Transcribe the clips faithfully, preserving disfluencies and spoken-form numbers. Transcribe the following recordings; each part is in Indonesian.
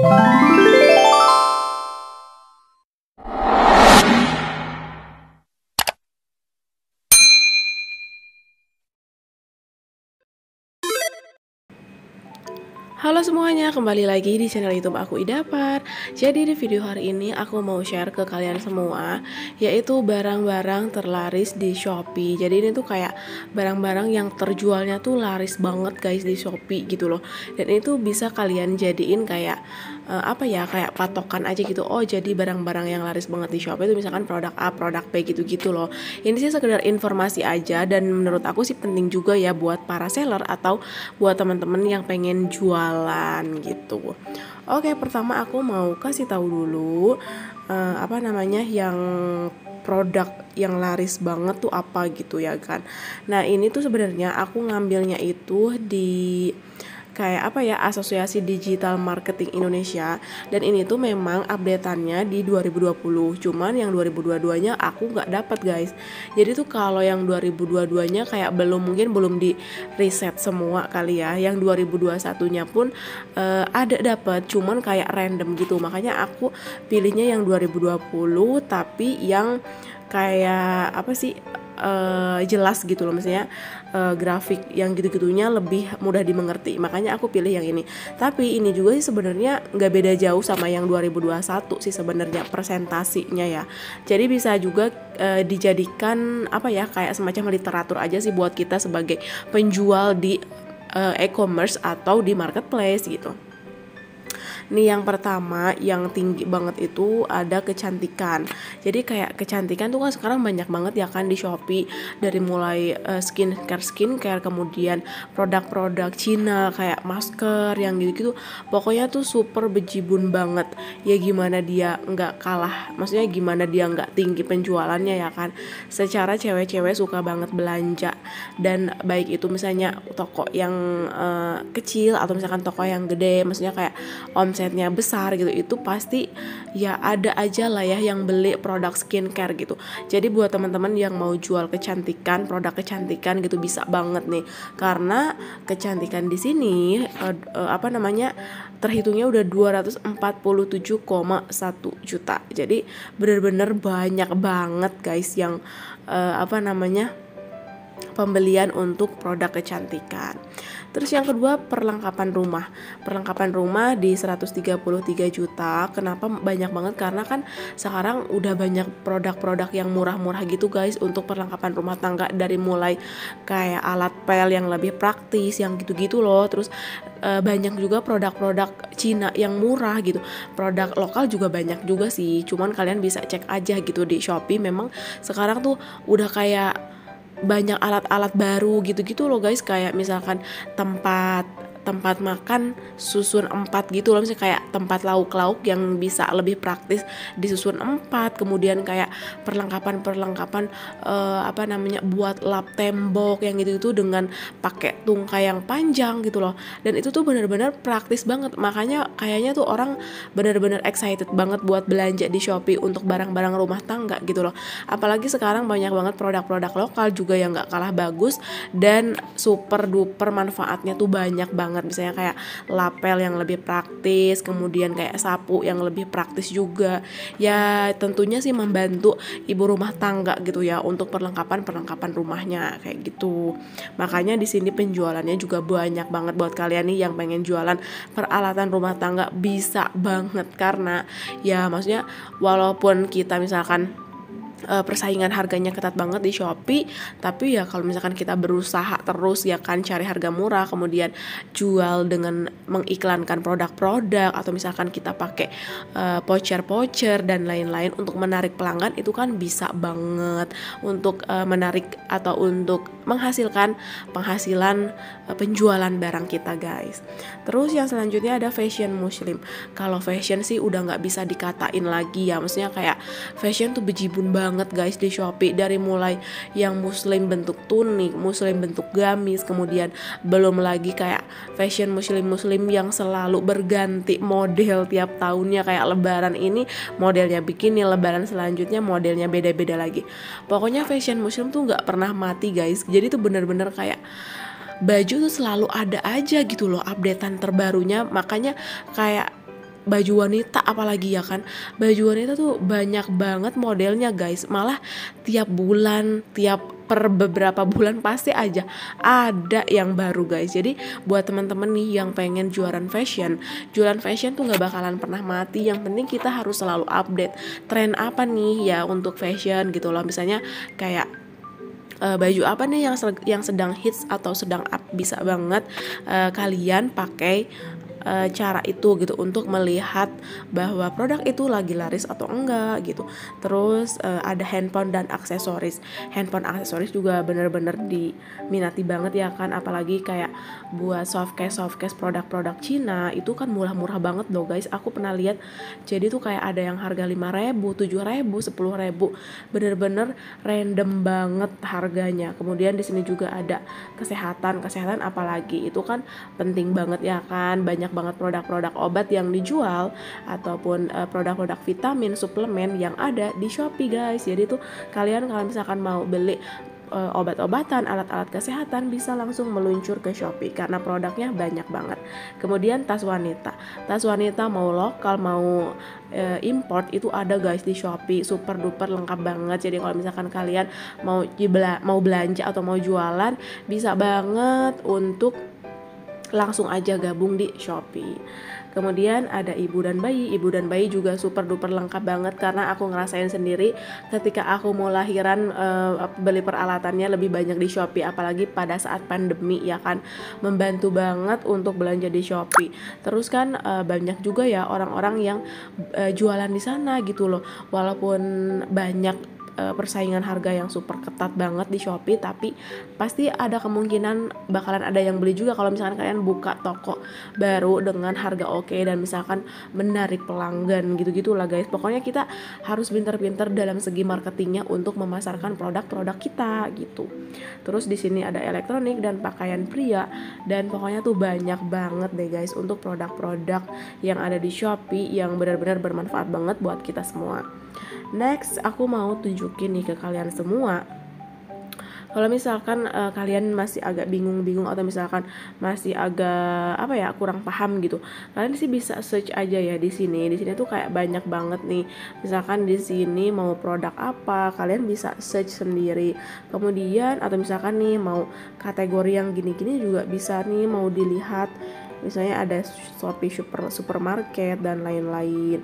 Halo semuanya, kembali lagi di channel YouTube aku Idapar. Jadi di video hari ini aku mau share ke kalian semua, yaitu barang-barang terlaris di Shopee. Jadi ini tuh kayak barang-barang yang terjualnya tuh laris banget guys di Shopee gitu loh. Dan itu bisa kalian jadiin kayak uh, apa ya, kayak patokan aja gitu. Oh, jadi barang-barang yang laris banget di Shopee itu misalkan produk A, produk B gitu-gitu loh. Ini sih sekedar informasi aja, dan menurut aku sih penting juga ya buat para seller atau buat teman-teman yang pengen jual gitu. Oke, pertama aku mau kasih tahu dulu uh, apa namanya yang produk yang laris banget tuh apa gitu ya kan. Nah, ini tuh sebenarnya aku ngambilnya itu di kayak apa ya, Asosiasi Digital Marketing Indonesia, dan ini tuh memang updateannya di dua ribu dua puluh, cuman yang dua ribu dua puluh dua nya aku nggak dapat guys. Jadi tuh kalau yang dua ribu dua puluh dua nya kayak belum, mungkin belum di reset semua kali ya. Yang dua ribu dua puluh satu nya pun uh, ada dapat, cuman kayak random gitu, makanya aku pilihnya yang dua ribu dua puluh tapi yang kayak apa sih, uh, jelas gitu loh, misalnya uh, grafik yang gitu-gitunya lebih mudah dimengerti, makanya aku pilih yang ini. Tapi ini juga sih sebenarnya nggak beda jauh sama yang dua ribu dua puluh satu sih sebenarnya presentasinya ya. Jadi bisa juga uh, dijadikan apa ya, kayak semacam literatur aja sih buat kita sebagai penjual di uh, e-commerce atau di marketplace gitu. Nih yang pertama yang tinggi banget itu ada kecantikan. Jadi kayak kecantikan tuh kan sekarang banyak banget ya kan di Shopee, dari mulai uh, skincare skincare kemudian produk-produk Cina kayak masker yang gitu-gitu. Pokoknya tuh super bejibun banget. Ya gimana dia nggak kalah, maksudnya gimana dia nggak tinggi penjualannya ya kan. Secara cewek-cewek suka banget belanja, dan baik itu misalnya toko yang uh, kecil atau misalkan toko yang gede, maksudnya kayak omsetnya besar gitu, itu pasti ya ada aja lah ya yang beli produk skincare gitu. Jadi buat teman-teman yang mau jual kecantikan, produk kecantikan gitu, bisa banget nih, karena kecantikan di sini uh, uh, apa namanya terhitungnya udah dua ratus empat puluh tujuh koma satu juta. Jadi bener-bener banyak banget guys yang uh, apa namanya pembelian untuk produk kecantikan. Terus yang kedua, perlengkapan rumah. Perlengkapan rumah di seratus tiga puluh tiga juta. Kenapa banyak banget? Karena kan sekarang udah banyak produk-produk yang murah-murah gitu guys untuk perlengkapan rumah tangga, dari mulai kayak alat pel yang lebih praktis yang gitu-gitu loh. Terus e, banyak juga produk-produk Cina yang murah gitu. Produk lokal juga banyak juga sih. Cuman kalian bisa cek aja gitu di Shopee. Memang sekarang tuh udah kayak banyak alat-alat baru gitu-gitu loh guys, kayak misalkan tempat tempat makan susun empat gitu loh, misalnya kayak tempat lauk-lauk yang bisa lebih praktis disusun empat, kemudian kayak perlengkapan-perlengkapan uh, apa namanya buat lap tembok yang gitu-gitu dengan pakai tungkai yang panjang gitu loh, dan itu tuh benar-benar praktis banget. Makanya kayaknya tuh orang benar-benar excited banget buat belanja di Shopee untuk barang-barang rumah tangga gitu loh. Apalagi sekarang banyak banget produk-produk lokal juga yang gak kalah bagus dan super duper manfaatnya tuh banyak banget. Misalnya kayak lapel yang lebih praktis, kemudian kayak sapu yang lebih praktis juga. Ya tentunya sih membantu ibu rumah tangga gitu ya untuk perlengkapan-perlengkapan rumahnya kayak gitu. Makanya di sini penjualannya juga banyak banget buat kalian nih yang pengen jualan peralatan rumah tangga, bisa banget. Karena ya maksudnya walaupun kita misalkan Uh, persaingan harganya ketat banget di Shopee, tapi ya kalau misalkan kita berusaha terus ya kan cari harga murah, kemudian jual dengan mengiklankan produk-produk, atau misalkan kita pakai uh, voucher-voucher dan lain-lain untuk menarik pelanggan, itu kan bisa banget untuk uh, menarik atau untuk menghasilkan penghasilan uh, penjualan barang kita guys. Terus yang selanjutnya ada fashion muslim. Kalau fashion sih udah nggak bisa dikatain lagi ya, maksudnya kayak fashion tuh bejibun banget banget guys di Shopee, dari mulai yang muslim bentuk tunik, muslim bentuk gamis, kemudian belum lagi kayak fashion muslim-muslim yang selalu berganti model tiap tahunnya, kayak lebaran ini modelnya bikini, lebaran selanjutnya modelnya beda-beda lagi. Pokoknya fashion muslim tuh gak pernah mati guys. Jadi tuh bener-bener kayak baju tuh selalu ada aja gitu loh updatean terbarunya. Makanya kayak baju wanita apalagi ya kan. Baju wanita tuh banyak banget modelnya guys. Malah tiap bulan, tiap per beberapa bulan pasti aja ada yang baru guys. Jadi buat teman-teman nih yang pengen jualan fashion, jualan fashion tuh nggak bakalan pernah mati. Yang penting kita harus selalu update tren apa nih ya untuk fashion gitu loh. Misalnya kayak uh, baju apa nih yang yang sedang hits atau sedang up, bisa banget uh, kalian pakai uh, cara itu gitu untuk melihat bahwa produk itu lagi laris atau enggak gitu. Terus uh, ada handphone dan aksesoris. Handphone aksesoris juga bener-bener diminati banget ya kan, apalagi kayak buat softcase softcase produk-produk Cina itu kan murah-murah banget loh guys. Aku pernah lihat, jadi tuh kayak ada yang harga lima ribu, tujuh ribu, sepuluh ribu, bener-bener random banget harganya. Kemudian di sini juga ada kesehatan, kesehatan apalagi itu kan penting banget ya kan. Banyak banget produk-produk obat yang dijual ataupun uh, produk-produk vitamin, suplemen yang ada di Shopee guys. Jadi tuh kalian kalau misalkan mau beli uh, obat-obatan, alat-alat kesehatan bisa langsung meluncur ke Shopee karena produknya banyak banget. Kemudian tas wanita. Tas wanita mau lokal mau uh, import itu ada guys di Shopee, super duper lengkap banget. Jadi kalau misalkan kalian mau jibla, mau belanja atau mau jualan bisa banget untuk langsung aja gabung di Shopee. Kemudian ada ibu dan bayi. Ibu dan bayi juga super duper lengkap banget karena aku ngerasain sendiri ketika aku mau lahiran, uh, beli peralatannya lebih banyak di Shopee, apalagi pada saat pandemi ya kan, membantu banget untuk belanja di Shopee. Terus kan uh, banyak juga ya orang-orang yang uh, jualan di sana gitu loh. Walaupun banyak persaingan harga yang super ketat banget di Shopee, tapi pasti ada kemungkinan bakalan ada yang beli juga kalau misalkan kalian buka toko baru dengan harga oke dan misalkan menarik pelanggan gitu-gitu lah guys. Pokoknya kita harus pintar-pintar dalam segi marketingnya untuk memasarkan produk-produk kita gitu. Terus di sini ada elektronik dan pakaian pria, dan pokoknya tuh banyak banget deh guys untuk produk-produk yang ada di Shopee yang benar-benar bermanfaat banget buat kita semua. Next, aku mau tunjukin nih ke kalian semua. Kalau misalkan uh, kalian masih agak bingung-bingung atau misalkan masih agak apa ya kurang paham gitu, kalian sih bisa search aja ya di sini. Di sini tuh kayak banyak banget nih. Misalkan di sini mau produk apa, kalian bisa search sendiri. Kemudian atau misalkan nih mau kategori yang gini-gini juga bisa nih mau dilihat. Misalnya ada Shopee super supermarket dan lain-lain.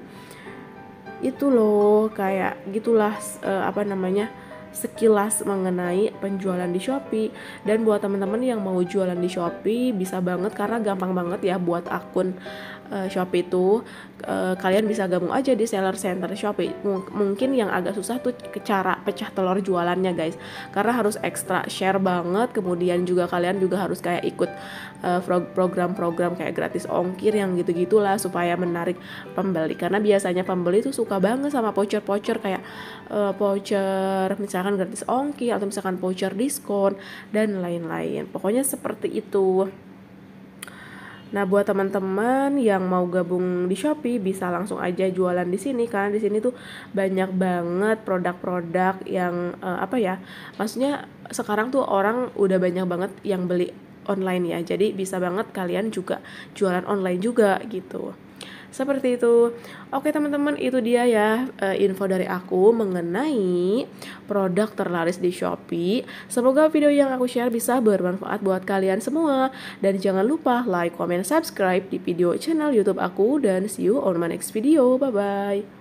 Itu loh kayak gitulah uh, apa namanya sekilas mengenai penjualan di Shopee. Dan buat teman-teman yang mau jualan di Shopee bisa banget karena gampang banget ya buat akun uh, Shopee itu. Uh, kalian bisa gabung aja di seller center Shopee. M- mungkin yang agak susah tuh cara pecah telur jualannya guys, karena harus ekstra share banget. Kemudian juga kalian juga harus kayak ikut uh, program-program kayak gratis ongkir yang gitu-gitulah supaya menarik pembeli, karena biasanya pembeli tuh suka banget sama voucher-voucher kayak uh, voucher misalkan gratis ongkir atau misalkan voucher diskon dan lain-lain. Pokoknya seperti itu. Nah, buat teman-teman yang mau gabung di Shopee bisa langsung aja jualan di sini karena di sini tuh banyak banget produk-produk yang uh, apa ya? Maksudnya sekarang tuh orang udah banyak banget yang beli online ya. Jadi bisa banget kalian juga jualan online juga gitu. Seperti itu. Oke teman-teman, itu dia ya uh, info dari aku mengenai produk terlaris di Shopee. Semoga video yang aku share bisa bermanfaat buat kalian semua. Dan jangan lupa like, comment, subscribe di video channel YouTube aku. Dan see you on my next video. Bye-bye.